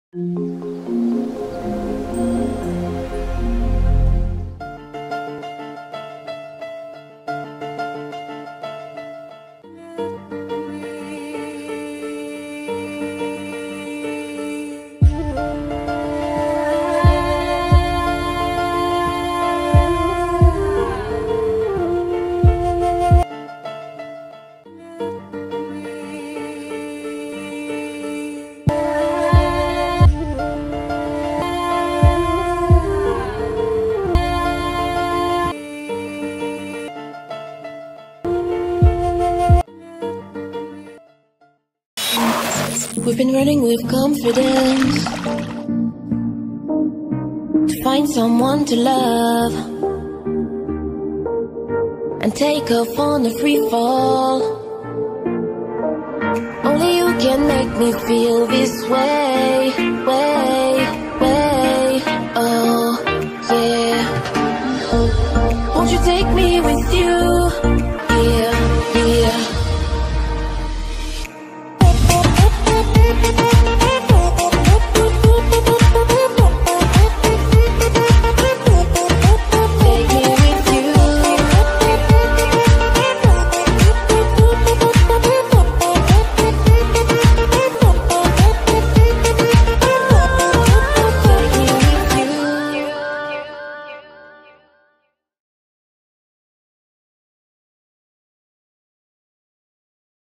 We've been running with confidence to find someone to love and take off on a free fall. Only you can make me feel this way.